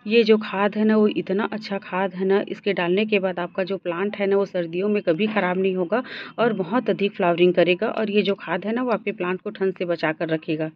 ये जो खाद है ना वो इतना अच्छा खाद है ना, इसके डालने के बाद आपका जो प्लांट है ना वो सर्दियों में कभी ख़राब नहीं होगा और बहुत अधिक फ्लावरिंग करेगा। और ये जो खाद है ना वो आपके प्लांट को ठंड से बचा कर रखेगा।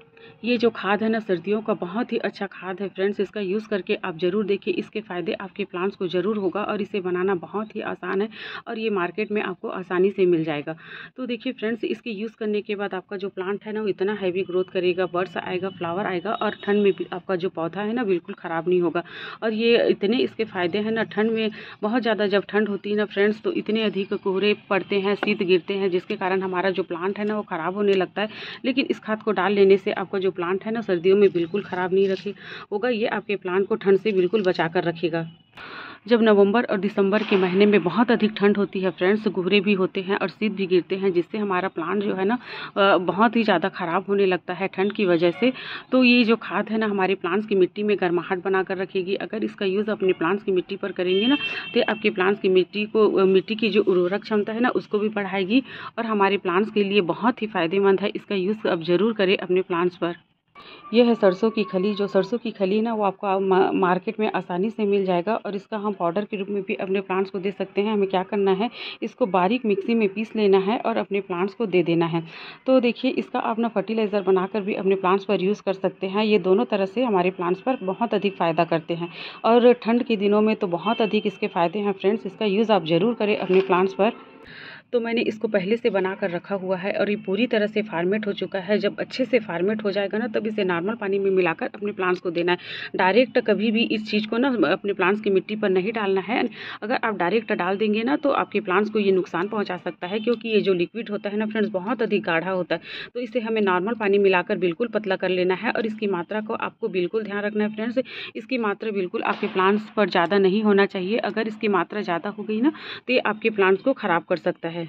ये जो खाद है ना सर्दियों का बहुत ही अच्छा खाद है फ्रेंड्स, इसका यूज़ करके आप ज़रूर देखिए, इसके फ़ायदे आपके प्लांट्स को ज़रूर होगा और इसे बनाना बहुत ही आसान है और ये मार्केट में आपको आसानी से मिल जाएगा। तो देखिए फ्रेंड्स, इसके यूज़ करने के बाद आपका जो प्लांट है ना वो इतना हैवी ग्रोथ करेगा, बर्ड्स आएगा, फ्लावर आएगा और ठंड में भी आपका जो पौधा है ना बिल्कुल ख़राब नहीं होगा। और ये इतने इसके फ़ायदे हैं ना, ठंड में बहुत ज़्यादा जब ठंड होती है ना फ्रेंड्स, तो इतने अधिक कोहरे पड़ते हैं, शीत गिरते हैं, जिसके कारण हमारा जो प्लांट है ना वो ख़राब होने लगता है। लेकिन इस खाद को डाल लेने से आपका जो प्लांट है ना सर्दियों में बिल्कुल ख़राब नहीं रखे होगा, ये आपके प्लांट को ठंड से बिल्कुल बचा कर रखेगा। जब नवंबर और दिसंबर के महीने में बहुत अधिक ठंड होती है फ्रेंड्स, कोहरे भी होते हैं और शीत भी गिरते हैं, जिससे हमारा प्लांट जो है ना बहुत ही ज़्यादा ख़राब होने लगता है ठंड की वजह से। तो ये जो खाद है ना हमारे प्लांट्स की मिट्टी में गर्माहट बना कर रखेगी। अगर इसका यूज़ अपने प्लांट्स की मिट्टी पर करेंगे ना, तो आपके प्लांट्स की मिट्टी की जो उर्वरक क्षमता है ना उसको भी बढ़ाएगी और हमारे प्लांट्स के लिए बहुत ही फ़ायदेमंद है। इसका यूज़ आप ज़रूर करें अपने प्लांट्स पर। ये है सरसों की खली। जो सरसों की खली ना वो आपको मार्केट में आसानी से मिल जाएगा और इसका हम पाउडर के रूप में भी अपने प्लांट्स को दे सकते हैं। हमें क्या करना है, इसको बारीक मिक्सी में पीस लेना है और अपने प्लांट्स को दे देना है। तो देखिए, इसका आप ना फर्टिलाइज़र बनाकर भी अपने प्लांट्स पर यूज़ कर सकते हैं। ये दोनों तरह से हमारे प्लांट्स पर बहुत अधिक फ़ायदा करते हैं और ठंड के दिनों में तो बहुत अधिक इसके फ़ायदे हैं फ्रेंड्स। इसका यूज़ आप ज़रूर करें अपने प्लांट्स पर। तो मैंने इसको पहले से बना कर रखा हुआ है और ये पूरी तरह से फार्मेट हो चुका है। जब अच्छे से फार्मेट हो जाएगा ना, तब इसे नॉर्मल पानी में मिलाकर अपने प्लांट्स को देना है। डायरेक्ट कभी भी इस चीज़ को ना अपने प्लांट्स की मिट्टी पर नहीं डालना है। अगर आप डायरेक्ट डाल देंगे ना, तो आपके प्लांट्स को ये नुकसान पहुँचा सकता है, क्योंकि ये जो लिक्विड होता है ना फ्रेंड्स बहुत अधिक गाढ़ा होता है। तो इसे हमें नॉर्मल पानी मिलाकर बिल्कुल पतला कर लेना है और इसकी मात्रा को आपको बिल्कुल ध्यान रखना है फ्रेंड्स। इसकी मात्रा बिल्कुल आपके प्लांट्स पर ज़्यादा नहीं होना चाहिए। अगर इसकी मात्रा ज़्यादा हो गई ना, तो ये आपके प्लांट्स को ख़राब कर सकता है।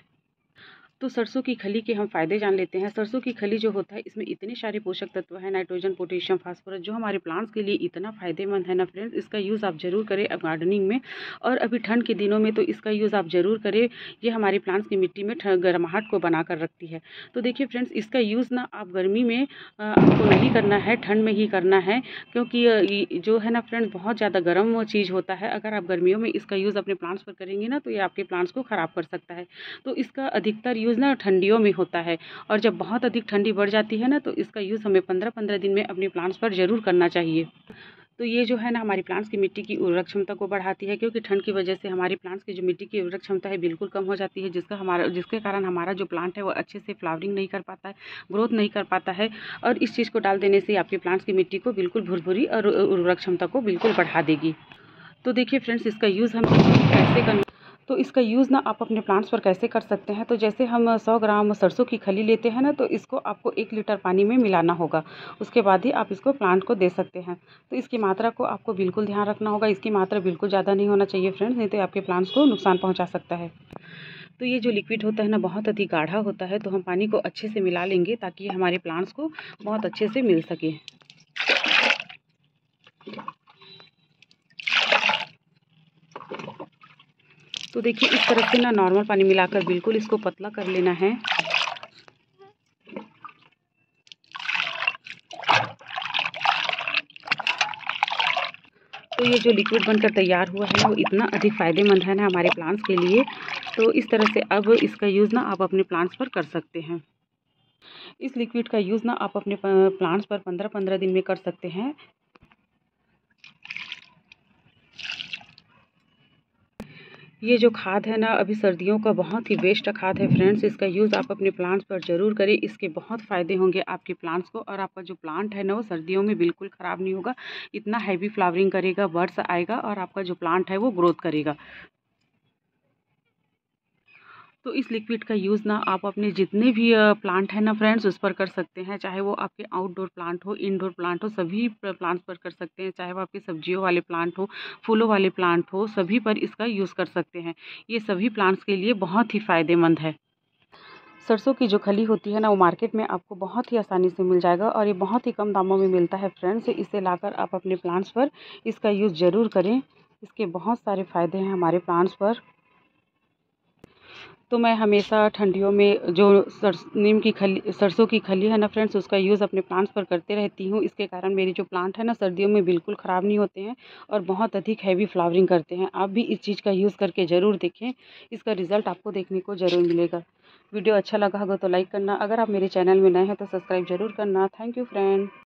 तो सरसों की खली के हम फ़ायदे जान लेते हैं। सरसों की खली जो होता है, इसमें इतने सारे पोषक तत्व हैं, नाइट्रोजन, पोटेशियम, फास्फोरस, जो हमारे प्लांट्स के लिए इतना फ़ायदेमंद है ना फ्रेंड्स। इसका यूज़ आप ज़रूर करें अब गार्डनिंग में। और अभी ठंड के दिनों में तो इसका यूज़ आप ज़रूर करें। ये हमारे प्लांट्स की मिट्टी में गर्माहट को बना कर रखती है। तो देखिए फ्रेंड्स, इसका यूज़ ना आप गर्मी में आपको नहीं करना है, ठंड में ही करना है, क्योंकि ये जो है ना फ्रेंड्स बहुत ज़्यादा गर्म चीज़ होता है। अगर आप गर्मियों में इसका यूज़ अपने प्लांट्स पर करेंगे ना, तो ये आपके प्लांट्स को ख़राब कर सकता है। तो इसका अधिकतर यूज़ ना ठंडियों में होता है और जब बहुत अधिक ठंडी बढ़ जाती है ना, तो इसका यूज़ हमें 15-15 दिन में अपने प्लांट्स पर ज़रूर करना चाहिए। तो ये जो है ना हमारी प्लांट्स की मिट्टी की उर्वरक क्षमता को बढ़ाती है, क्योंकि ठंड की वजह से हमारी प्लांट्स की जो मिट्टी की उर्वरक क्षमता है बिल्कुल कम हो जाती है, जिसके कारण हमारा जो प्लांट है वो अच्छे से फ्लावरिंग नहीं कर पाता है, ग्रोथ नहीं कर पाता है। और इस चीज़ को डाल देने से आपके प्लांट्स की मिट्टी को बिल्कुल भुरभुरी और उर्वरक क्षमता को बिल्कुल बढ़ा देगी। तो देखिए फ्रेंड्स, इसका यूज़ हम कैसे करना, तो इसका यूज़ ना आप अपने प्लांट्स पर कैसे कर सकते हैं। तो जैसे हम 100 ग्राम सरसों की खली लेते हैं ना, तो इसको आपको 1 लीटर पानी में मिलाना होगा। उसके बाद ही आप इसको प्लांट को दे सकते हैं। तो इसकी मात्रा को आपको बिल्कुल ध्यान रखना होगा। इसकी मात्रा बिल्कुल ज़्यादा नहीं होना चाहिए फ्रेंड्स, नहीं तो आपके प्लांट्स को नुकसान पहुँचा सकता है। तो ये जो लिक्विड होता है ना बहुत अधिक गाढ़ा होता है, तो हम पानी को अच्छे से मिला लेंगे ताकि हमारे प्लांट्स को बहुत अच्छे से मिल सके। तो देखिए, इस तरह से ना नॉर्मल पानी मिलाकर बिल्कुल इसको पतला कर लेना है। तो ये जो लिक्विड बनकर तैयार हुआ है ना वो इतना अधिक फ़ायदेमंद है ना हमारे प्लांट्स के लिए। तो इस तरह से अब इसका यूज़ ना आप अपने प्लांट्स पर कर सकते हैं। इस लिक्विड का यूज़ ना आप अपने प्लांट्स पर 15-15 दिन में कर सकते हैं। ये जो खाद है ना अभी सर्दियों का बहुत ही बेस्ट खाद है फ्रेंड्स। इसका यूज़ आप अपने प्लांट्स पर ज़रूर करें। इसके बहुत फ़ायदे होंगे आपके प्लांट्स को, और आपका जो प्लांट है ना वो सर्दियों में बिल्कुल ख़राब नहीं होगा। इतना हैवी फ्लावरिंग करेगा, बर्ड्स आएगा और आपका जो प्लांट है वो ग्रोथ करेगा। तो इस लिक्विड का यूज़ ना आप अपने जितने भी प्लांट हैं ना फ्रेंड्स उस पर कर सकते हैं। चाहे वो आपके आउटडोर प्लांट हो, इनडोर प्लांट हो, सभी प्लांट्स पर कर सकते हैं। चाहे वो आपके सब्जियों वाले प्लांट हो, फूलों वाले प्लांट हो, सभी पर इसका यूज़ कर सकते हैं। ये सभी प्लांट्स के लिए बहुत ही फ़ायदेमंद है। सरसों की जो खली होती है ना वो मार्केट में आपको बहुत ही आसानी से मिल जाएगा और ये बहुत ही कम दामों में मिलता है फ्रेंड्स। इसे लाकर आप अपने प्लांट्स पर इसका यूज़ ज़रूर करें। इसके बहुत सारे फ़ायदे हैं हमारे प्लांट्स पर। तो मैं हमेशा ठंडियों में जो सरसों की खली है ना फ्रेंड्स, उसका यूज़ अपने प्लांट्स पर करते रहती हूँ। इसके कारण मेरी जो प्लांट है ना सर्दियों में बिल्कुल ख़राब नहीं होते हैं और बहुत अधिक हैवी फ्लावरिंग करते हैं। आप भी इस चीज़ का यूज़ करके ज़रूर देखें, इसका रिज़ल्ट आपको देखने को ज़रूर मिलेगा। वीडियो अच्छा लगा होगा तो लाइक करना, अगर आप मेरे चैनल में नए हैं तो सब्सक्राइब ज़रूर करना। Thank you friend.